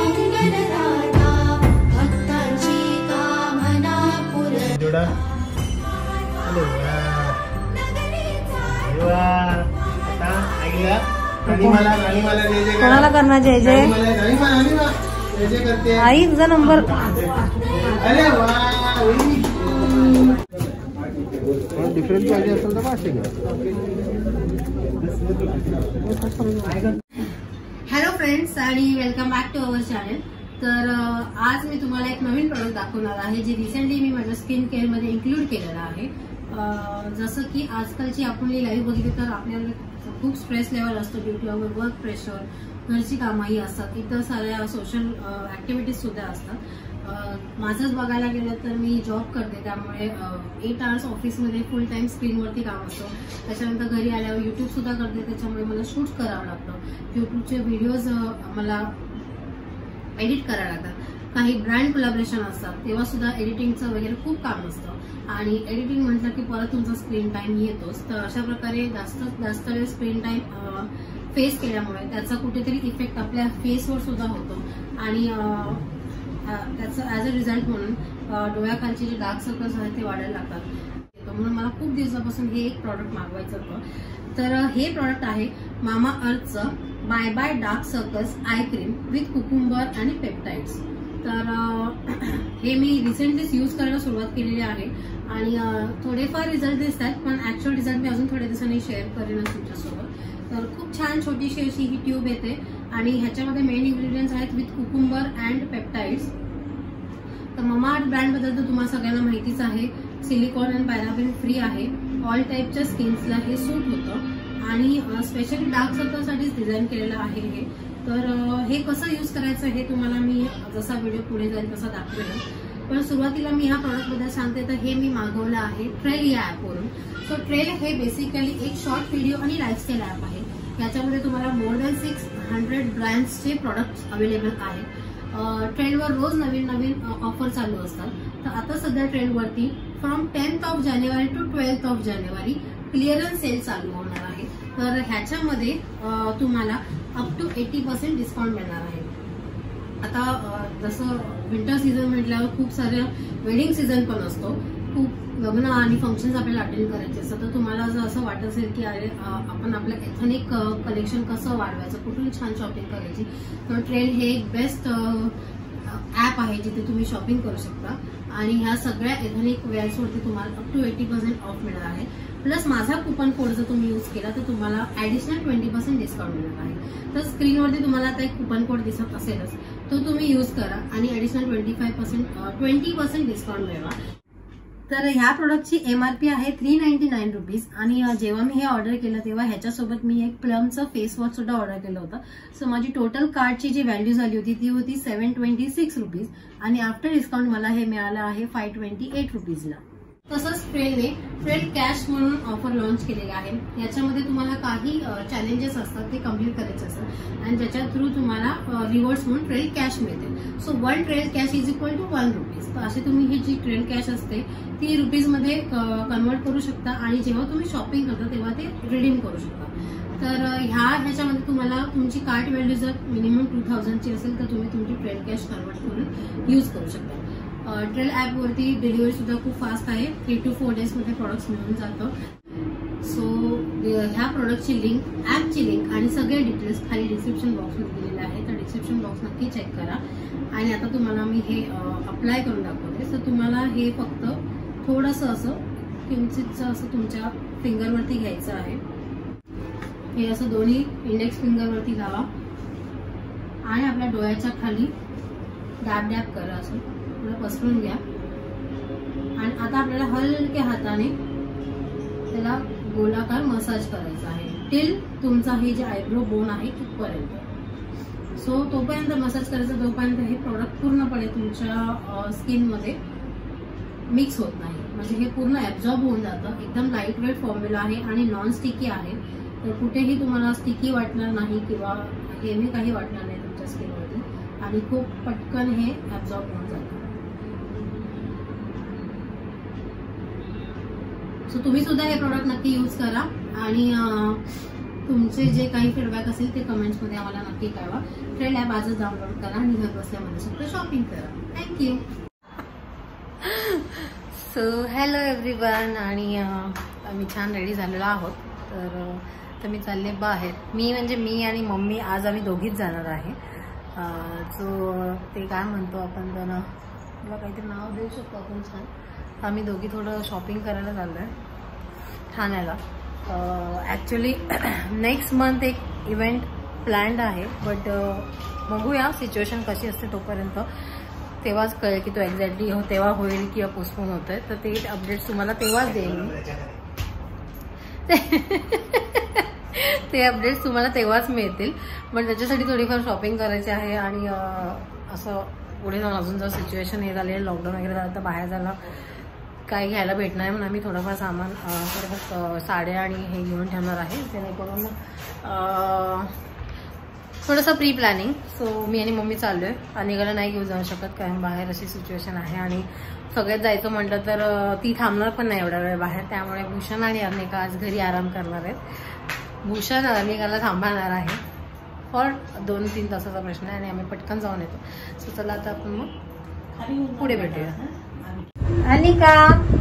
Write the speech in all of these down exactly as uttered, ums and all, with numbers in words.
कोणाला करणार जय जय आई तुझा नंबर. अरे डिफरंट पाहिजे असेल तर पाचशे घ्या. हॅलो फ्रेंड्स आणि welcome back to our channel. तर आज मी तुम्हाला एक नवीन प्रोडक्ट दाखवणार आहे जे रिसेंटली मी माझ्या स्किन केअर मध्ये इन्क्लूड केलेलं आहे. जसं की आजकालची आपण लाईव्ह बघितली तर आपल्याला खूप स्ट्रेस लेवल असतो due to our work pressure, घरची कामही असतात, इतर साऱ्या सोशल ऍक्टिव्हिटीज सुद्धा असतात. माझंच बघायला गेलं तर मी जॉब करते, त्यामुळे एट आवर्स ऑफिसमध्ये फुल टाइम स्क्रीनवरती काम असतं. त्याच्यानंतर घरी आल्यावर युट्यूब सुद्धा करते, त्याच्यामुळे मला शूट करावं लागतं. युट्यूबचे व्हिडिओज मला एडिट करायला लागतात. काही ब्रँड कोलॅबोरेशन असतात तेव्हा सुद्धा एडिटिंगचं वगैरे खूप काम असतं. आणि एडिटिंग म्हटलं की परत तुमचा स्क्रीन टाइम येतोच. तर अशा प्रकारे जास्त जास्त वेळ स्क्रीन टाइम फेस केल्यामुळे त्याचा कुठेतरी इफेक्ट आपल्या फेसवर सुद्धा होतो. आणि त्याचं ऍज अ रिझल्ट म्हणून डोळ्याखालचे जे डार्क सर्कल्स आहेत ते वाढायला लागतात. म्हणून मला खूप दिवसापासून हे एक प्रॉडक्ट मागवायचं होतं. तर हे प्रॉडक्ट आहे मामा अर्थचं bye bye dark circles eye cream with cucumber आणि पेप्टाइड्स. तर हे मी रिसेंटलीच यूज करायला सुरुवात केलेली आहे आणि थोडेफार रिझल्ट दिसत आहेत, पण ऍक्च्युअल रिझल्ट मी अजून थोड्या दिवसांनी शेअर करेनच तुमच्यासोबत. तर खूप छान छोटीशी अशी ही ट्यूब येते आणि ह्याच्यामध्ये मेन इन्ग्रेडियंट्स आहेत विथ कुकुंबर अँड पेप्टाइड्स. तर ममाअर्थ ब्रँड बद्दल तर तुम्हाला सगळ्यांना माहितीच आहे. सिलिकॉन अँड पॅराबेन फ्री आहे. ऑल टाईपच्या स्किन्सला हे सूट होतं आणि स्पेशली डार्क सर्कलसाठीच डिझाईन केलेलं आहे हे. तर हे कसं यूज करायचं हे तुम्हाला मी जसा व्हिडिओ पुढे जाईल तसा दाखवेल. पण सुरुवातीला मी ह्या प्रॉडक्टबद्दल सांगते. तर हे मी मागवलं आहे ट्रेल या ॲपवरून. सो ट्रेल हे बेसिकली एक शॉर्ट व्हिडिओ आणि लाईफस्टाईल ॲप आहे. याच्यामध्ये तुम्हाला मोर दॅन सिक्स हंड्रेड ब्रँड्सचे प्रोडक्ट्स अवेलेबल आहेत. ट्रेंडवर रोज नवीन नवीन ऑफर चालू असतात. तर आता सध्या ट्रेंडवरती फ्रॉम टेन्थ ऑफ जानेवारी टू ट्वेल्थ ऑफ जानेवारी क्लिअरन्स सेल चालू होणार आहे. तर ह्याच्यामध्ये तुम्हाला up to eighty percent discount मिळणार आहे. आता जसं विंटर सीझन म्हटल्यावर खूप साऱ्या वेडिंग सीझन पण असतो. खूप लग्न आणि फंक्शन्स आपल्याला अटेंड करायचे असतात. तर तुम्हाला जर असं वाटत असेल की अरे आपण आपलं एथनिक कलेक्शन कसं वाढवायचं, कुठून छान शॉपिंग करायची, तर ट्रेल हे एक बेस्ट ऍप आहे जिथे तुम्ही शॉपिंग करू शकता. आणि ह्या सगळ्या एथनिक वेअर्सवरती तुम्हाला up to eighty percent off मिळणार आहे. प्लस माझा कुपन कोड जर तुम्ही यूज केला तर तुम्हाला ऍडिशनल ट्वेंटी पर्सेंट डिस्काउंट मिळणार आहे. तर स्क्रीनवरती तुम्हाला आता एक कुपन कोड दिसत असेलच, तो तुम्ही यूज करा आणि additional twenty five percent twenty percent discount मिळवा. तर ह्या प्रोडक्टची एमआरपी आहे थ्री नाईन्टी नाईन रुपीज. आणि जेव्हा मी हे ऑर्डर केलं तेव्हा ह्याच्यासोबत मी एक प्लमचं फेस वॉश सुद्धा ऑर्डर केलं होतं. सो माझी टोटल कार्डची जी व्हॅल्यू झाली होती ती होती सेव्हन ट्वेंटी सिक्स रुपीज आणि आफ्टर डिस्काउंट मला हे मिळालं आहे फाय ट्वेंटी एट रुपीजला. तसंच ट्रेलने ट्रेल कॅश म्हणून ऑफर लॉन्च केलेली आहे. याच्यामध्ये तुम्हाला काही चॅलेंजेस असतात ते कम्प्लीट करायचे असतात आणि ज्याच्या थ्रू तुम्हाला रिवॉर्ड्स म्हणून ट्रेल कॅश मिळते. So one Trell cash is equal to one rupees. तर असे तुम्ही ही जी ट्रेल कॅश असते ती रुपीजमध्ये कन्वर्ट करू शकता आणि जेव्हा तुम्ही शॉपिंग करता तेव्हा ते रिडीम करू शकता. तर ह्या ह्याच्यामध्ये तुम्हाला तुमची कार्ट व्हॅल्यू जर मिनिमम टू थाउजंडची असेल तर तुम्ही तुमची ट्रेल कॅश कन्वर्ट करून यूज करू शकता. ट्रेल ॲपवरती डिलिव्हरी सुद्धा खूप फास्ट आहे. थ्री टू फोर डेजमध्ये प्रॉडक्ट्स मिळून जातं. सो ह्या प्रोडक्टची लिंक, ॲपची लिंक आणि सगळे डिटेल्स खाली डिस्क्रिप्शन बॉक्समध्ये दिलेले आहे. तर डिस्क्रिप्शन बॉक्स नक्की चेक करा. आणि आता तुम्हाला मी हे अप्लाय करून दाखवते. तर तुम्हाला हे फक्त थोडंसं असं किंचितचं असं तुमच्या फिंगरवरती घ्यायचं आहे. हे असं दोन्ही इंडेक्स फिंगरवरती लावा आणि आपल्या डोळ्याच्या खाली डॅब डॅब करा, असं पसरून घ्या. आणि आता आपल्याला हलक्या हाताने त्याला गोलाकार मसाज करायचा आहे टिल तुमचा हे जे आयब्रो बोन आहे तिथपर्यंत. सो तोपर्यंत मसाज करायचा तोपर्यंत हे प्रोडक्ट पूर्णपणे तुमच्या स्किनमध्ये मिक्स होत नाही, म्हणजे हे पूर्ण ऍब्झॉर्ब होऊन जातं. एकदम लाईट वेट फॉर्म्युला आहे आणि नॉन स्टिकी आहे. तर कुठेही तुम्हाला स्टिकी वाटणार नाही किंवा हेवी काही वाटणार नाही तुमच्या स्किनवरती आणि खूप पटकन हे ऍब्झॉर्ब होऊन जातं. सो तुम्ही सुद्धा हे प्रोडक्ट नक्की यूज करा आणि तुमचे जे काही फीडबॅक असेल ते कमेंट्समध्ये आम्हाला नक्की कळवा. ट्रेल ॲप आजच डाउनलोड करा आणि घर बसल्या माझ्यासोबत शॉपिंग करा. थँक्यू. So hello everyone. आणि आम्ही छान रेडी झालेलो आहोत. तर तर मी चालले बाहेर. मी म्हणजे मी आणि मम्मी आज आम्ही दोघीच जाणार आहे. सो ते काय म्हणतो आपण त्यांना तुला काहीतरी नाव देऊ शकतो आपण छान. आम्ही दोघी थोडं शॉपिंग करायला चाललो आहे ठाण्याला. ॲक्च्युली नेक्स्ट मंथ एक इव्हेंट प्लॅन्ड आहे. बट बघूया सिच्युएशन कशी असते तोपर्यंत. तेव्हाच कळेल की तो एक्झॅक्टली हो तेव्हा होईल किंवा पोस्टपोन होत आहे. तर ते अपडेट्स तुम्हाला तेव्हाच देईन मी. ते अपडेट्स तुम्हाला तेव्हाच मिळतील. पण त्याच्यासाठी थोडीफार शॉपिंग करायची आहे. आणि असं पुढे जाऊन अजून जर सिच्युएशन हे झाले लॉकडाऊन वगैरे झालं तर बाहेर जायला काही घ्यायला भेटणार आहे. म्हणून आम्ही थोडंफार सामान थोडंफार साड्या आणि हे घेऊन ठेवणार आहे जेणेकरून थोडंसं प्री प्लॅनिंग. सो मी आणि मम्मी चाललो आहे. अनिकाला नाही घेऊन जाऊ शकत कारण बाहेर अशी सिच्युएशन आहे. आणि सगळ्यात जायचं म्हटलं तर ती थांबणार पण नाही एवढा वेळ बाहेर. त्यामुळे भूषण आणि अनिका आज घरी आराम करणार आहेत. भूषण अनिकाला थांबणार आहे फॉर दोन तीन तासाचा प्रश्न आहे आणि आम्ही पटकन जाऊन येतो. सो चला आता आपण मग पुढे भेटूया. अनिका,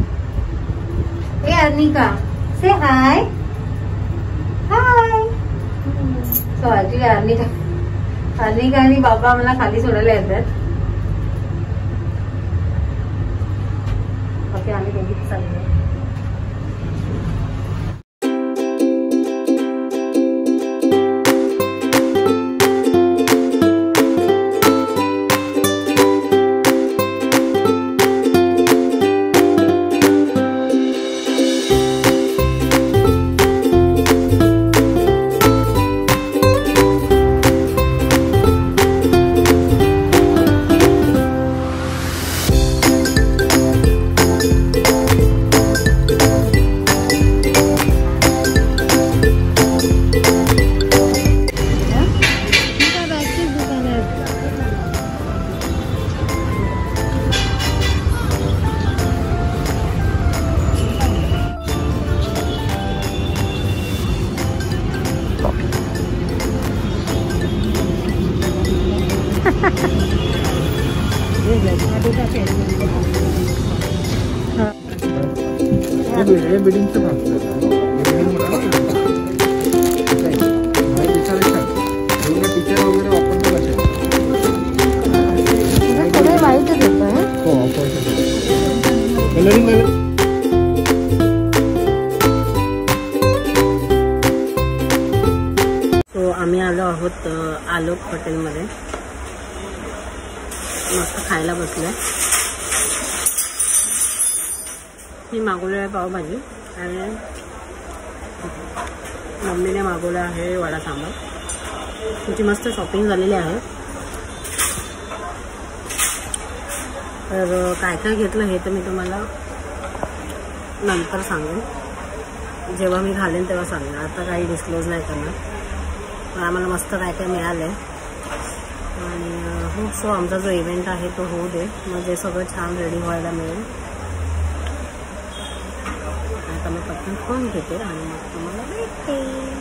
ए अनिका से hi. Hi. So actually Anika Anika आणि बाबा मला खाली सोडायला येतात. ओके आम्ही दोघीच चाललो. बिल्डिंगचं टीचर वगैरे वापरतो कलरिंग. सो आम्ही आलो आहोत आलोक हॉटेलमध्ये. मस्त खायला बसलोय. मी मागवली आहे पावभाजी आणि मम्मीने मागवलं आहे वडा सांबार. तुमची मस्त शॉपिंग झालेली आहे. तर काय काय घेतलं हे तर मी तुम्हाला नंतर सांगेन. जेव्हा मी घालेन तेव्हा सांगेन. आता काही डिस्क्लोज नाही करणार. पण आम्हाला मस्त काय काय मिळालं आहे. आणि हो सो आमचा जो इव्हेंट आहे तो होऊ दे. म्हणजे सगळं छान रेडी व्हायला मिळेल. आता मी पटकन फोन घेते आणि मग तुम्हाला भेटते.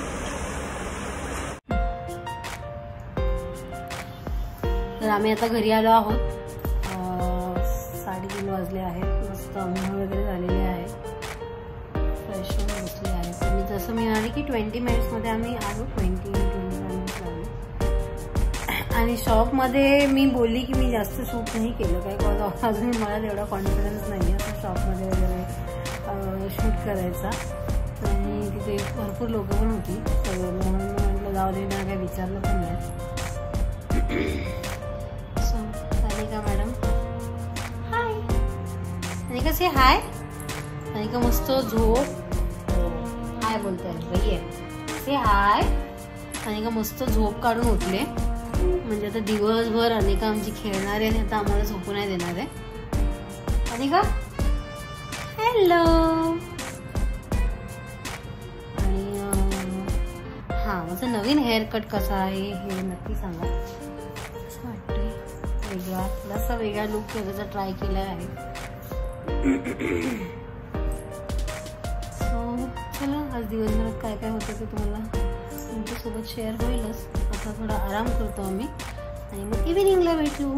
तर आम्ही आता घरी आलो आहोत. साडेतीन वाजले आहेत. मस्त अंघोळ वगैरे झालेली आहे. फ्रेश होऊन बसली आहे. तर मी जसं मी म्हणाले की ट्वेंटी मिनिट्समध्ये आम्ही आलो. ट्वेंटी ट्वेंटी मिनिट्स लागले. आणि शॉपमध्ये मी बोलली की मी जास्त शूट नाही केलं काय कारण अजून मला तेवढा कॉन्फिडन्स नाही आहे शॉपमध्ये वगैरे शूट करायचा. आणि तिथे भरपूर लोक पण होती सगळं. म्हणून मी म्हटलं जाऊ दे ना काही विचारलं पण नाही. So Anika madam hi. Anika से हाय. अनिका मस्त झोप हाय बोलते आहे. से हाय. अनिका मस्त झोप काढून उठले. म्हणजे आता दिवसभर अनिका आमची खेळणार आहे. आता आम्हाला झोपू नाही देणार आहे. अनिका हॅलो. आणि हां माझं नवीन हेअर कट कसा आहे हे नक्की सांगा. असं वाटतंय वेगळा थोडासा वेगळा लुक वेगळा ट्राय केला आहे. सो चला आज दिवसभरात काय काय होतं ते तुम्हाला तुमच्यासोबत शेअर होईलच. आता थोडा आराम करतो आम्ही आणि मग इव्हिनिंगला भेटू.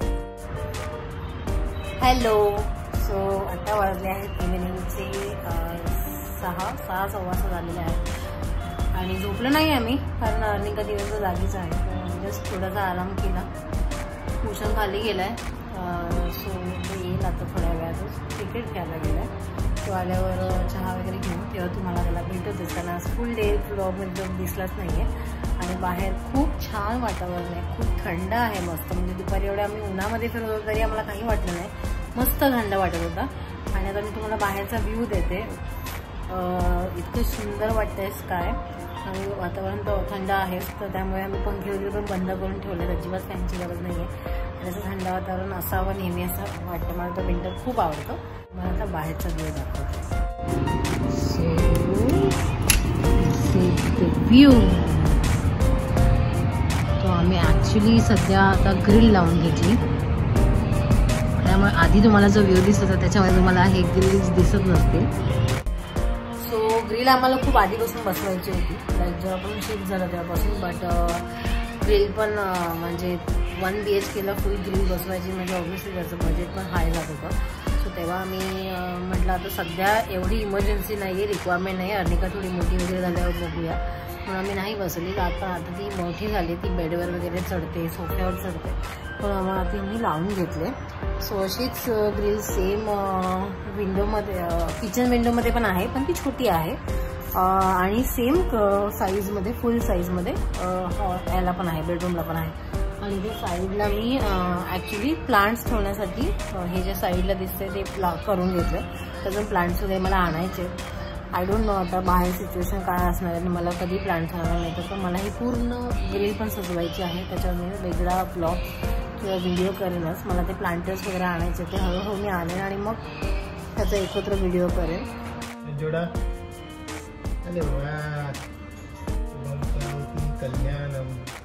हॅलो. सो आता वाजले आहेत इव्हिनिंगचे सहा सहा सव्वा सहा झालेले आहेत आणि झोपलं नाही आम्ही कारण अर्निका दिवसभर जागीच आहे. जस्ट थोडासा आराम केला. भूषण खाली गेला आहे. सो तो येईल आता थोड्या वेळातच. क्रिकेट खेळायला गेला आहे. तो आल्यावर चहा वगैरे घेऊन तेव्हा तुम्हाला त्याला भेटतच. त्यांना फुल डे व्लॉगमध्ये दिसलाच नाही आहे. आणि बाहेर खूप छान वातावरण आहे. खूप थंड आहे मस्त. म्हणजे दुपारी एवढ्या आम्ही उन्हामध्ये फिरत होतो तरी आम्हाला काही वाटलं नाही. मस्त थंड वाटत होता. आणि आता मी तुम्हाला बाहेरचा व्ह्यू देते. इतकं सुंदर वाटतंय स्काय आणि वातावरण तर थंड आहेच. तर त्यामुळे आम्ही पंखे वगैरे पण बंद करून ठेवले. अजिबात फॅनची गरज नाही आहे. त्याचं थंड वातावरण असावं नेहमी असं वाटतं. मला तर विंटर खूप आवडतं. मला आता बाहेरचा व्ह्यू दाखवतो. व्ह्यू तो आम्ही ॲक्च्युली सध्या आता ग्रिल लावून घेतली. त्यामुळे आधी तुम्हाला जो व्ह्यू दिसत होता त्याच्यामध्ये तुम्हाला हे ग्रिल्स दिसत नसतील. सो ग्रिल आम्हाला खूप आधीपासून बसवायची होती. लाईक जेव्हा आपण शिफ्ट झालं तेव्हापासून. बट ग्रिल पण म्हणजे वन बी एच केला फुल ग्रिल बसवायची म्हणजे ऑब्व्हियसली त्याचं बजेट पण हाय जात होतं. सो तेव्हा आम्ही म्हटलं आता सध्या एवढी इमर्जन्सी नाही आहे, रिक्वायरमेंट नाही. अर्निका थोडी मोठी वगैरे झाल्यावर बघूया म्हणून आम्ही नाही बसवली. आता आता ती मोठी झाली. ती बेडवर वगैरे चढते, सोफ्यावर चढते. पण आम्हाला ती मी लावून घेतले. सो अशीच ग्रिल सेम विंडोमध्ये किचन विंडोमध्ये पण आहे पण ती छोटी आहे. आणि सेम साईजमध्ये फुल साईजमध्ये याला पण आहे, बेडरूमला पण आहे. आणि इथे साईडला मी ॲक्च्युली प्लांट्स ठेवण्यासाठी हे जे साईडला दिसते ते प्ला करून घेतलं. त्यातून प्लांट्स वगैरे मला आणायचे. आय डोंट नो आता बाहेर सिच्युएशन काय असणार आहे आणि मला कधी प्लांट्स आणायला नाही. तर मला ही पूर्ण ग्रिल पण सजवायची आहे. त्याच्यावर मी वेगळा ब्लॉग किंवा व्हिडिओ करेनच. मला ते प्लांटर्स वगैरे आणायचे ते हळूहळू मी आणेन आणि मग त्याचा एकत्र व्हिडिओ करेन. जोडा अरे वा कल्याणम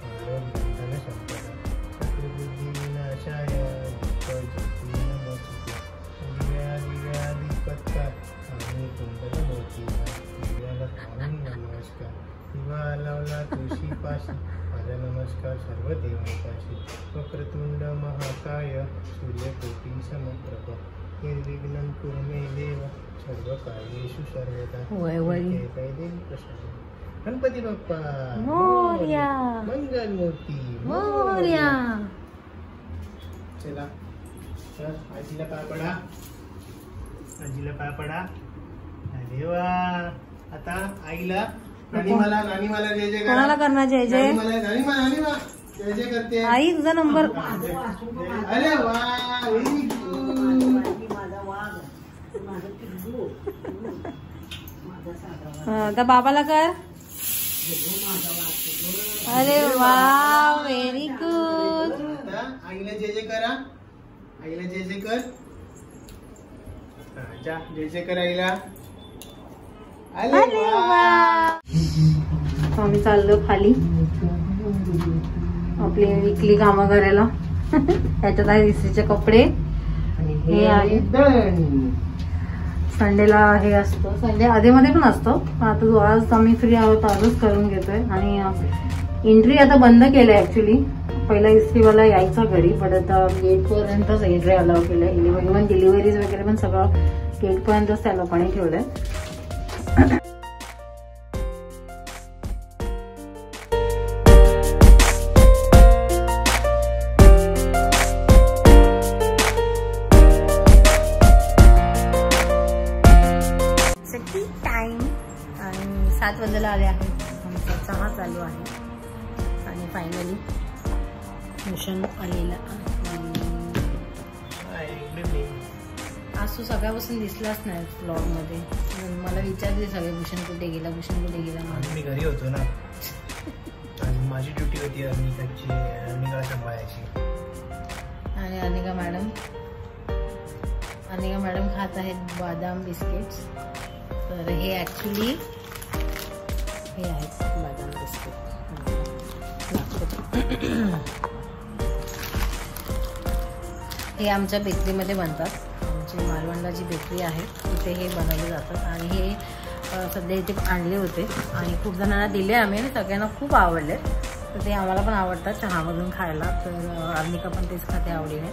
नमस्कार दिवा लावला तुळशी पाशी माझा नमस्कार सर्व देवांपाशी. वक्रतुंड महाकाय सूर्यकोटी समप्रभ निर्विघ्नं कुरु मे देव सर्व कार्येषु सर्वदा. गणपती बाप्पा मोरया मंगल मूर्ती मोरया. चला तर आजीला पाय पडा. आजीला पाय पडा. अरे वा. आता आईला नानी मला नानी मला जय जय कोणाला करणार जय जय. मला नानी मला नानी मला जय जय करते. आई तुझा नंबर. अरे वा व्हेरी गुड. आता बाबाला कर. अरे वा व्हेरी गुड. आईला जय जय करा. आईला जय जय कर. जा जय जय कर आईला. अरे वा. आम्ही चाललो खाली आपली विकली कामं करायला. त्याच्यात आहे इस्त्रीचे कपडे. हे आहे संडेला हे असतं. संडे आधीमध्ये पण असतं. आता आज आम्ही फ्री आहोत आजच करून घेतोय. आणि एंट्री आता बंद केलंय ऍक्च्युली. पहिला इस्त्रीवाला यायचा घरी पण आता गेटपर्यंतच एंट्री अलाव केलंय. इव्हन डिलिव्हरीज वगैरे पण सगळं गेटपर्यंतच त्या लोकांनी ठेवलंय. टाइम आणि सात वाजायला आले आहेत. आमचा चहा चालू आहे आणि फायनली भूषण आलेला. आज तो सगळ्यापासून दिसलाच नाही ब्लॉग मध्ये. मला विचारले सगळे भूषण कुठे गेला भूषण कुठे गेला. मी घरी होतो ना आणि माझी ड्युटी होती अर्निकाची अर्निकाला सांभाळायची. आणि अर्निका मॅडम अर्निका मॅडम खात आहेत बदाम बिस्किट्स. तर हे ऍक्च्युली हे आहेत बदाम बिस्किट. हे आमच्या बेकरीमध्ये बनतात. आमची मालवणला जी बेकरी आहे तिथे हे बनवले जातात. आणि हे सध्या इथे आणले होते आणि खूप जणांना दिले आम्ही आणि सगळ्यांना खूप आवडले. तर ते आम्हाला पण आवडतात चहामधून खायला. तर अर्निका पण तेच खाते आवडीने.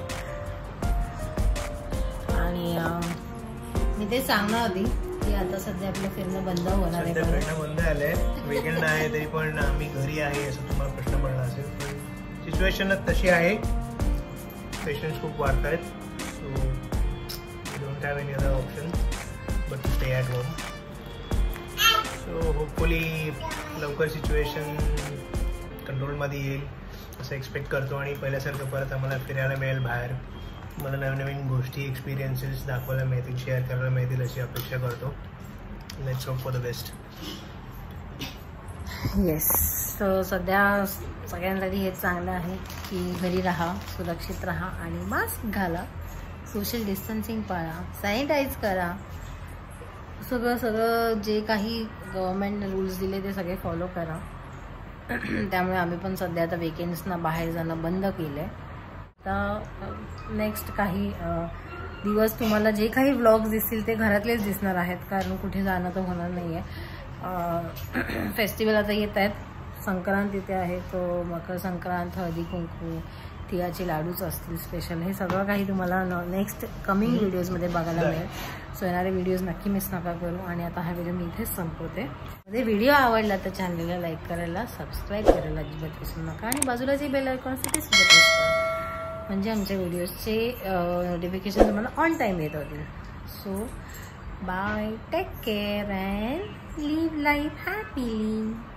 आणि मी ते सांगणार होती की आता सध्या आपलं फिरणं बंद होणार आहे. फिरणं बंद झालंय, वीकेंड आहे तरी पण आम्ही घरी आहे असं तुम्हाला प्रश्न पडला असेल. पण सिच्युएशनच तशी आहे, पेशंट्स खूप वाढत आहेत. So don't have any other option but to stay at home. So hopefully लवकर सिच्युएशन कंट्रोलमध्ये येईल असं एक्सपेक्ट करतो आणि पहिल्यासारखं परत आम्हाला फिरायला मिळेल बाहेर. मला नवीन नवीन गोष्टी एक्सपिरियन्सेस दाखवायला मिळतील, शेअर करायला मिळतील अशी अपेक्षा करतो. Let's hope for the best. Yes. So सध्या सगळ्यांसाठी हेच चांगलं आहे की घरी राहा, सुरक्षित राहा आणि मास्क घाला, सोशल डिस्टन्सिंग पाळा, सॅनिटाईज करा. सगळं सगळं जे काही गव्हर्नमेंट रूल्स दिले ते सगळे फॉलो करा. त्यामुळे आम्ही पण सध्या आता वेकेंड्सना बाहेर जाणं बंद केलं आहे. आता नेक्स्ट काही दिवस तुम्हाला जे काही व्लॉग्स दिसतील ते घरातलेच दिसणार आहेत, कारण कुठे जाणं तर होणार नाही आहे. फेस्टिवल आता येत आहेत, संक्रांत इथे आहे, तो मकर संक्रांत, हळदी कुंकू, तिळाचे लाडूच असतील स्पेशल. हे सगळं काही तुम्हाला नेक्स्ट कमिंग व्हिडिओजमध्ये बघायला मिळेल. सो येणारे व्हिडिओज नक्की मिस नका करू. आणि आता हा व्हिडिओ मी इथेच संपवते. मध्ये व्हिडिओ आवडला तर चॅनलला लाईक करायला, सबस्क्राईब करायला अजिबात विसरू नका आणि बाजूला जे बेल आयकॉन असते ते सुद्धा प्रेस करा, म्हणजे आमच्या व्हिडिओजचे नोटिफिकेशन तुम्हाला ऑन टाईम येत होतील. So bye, take care and live life happily.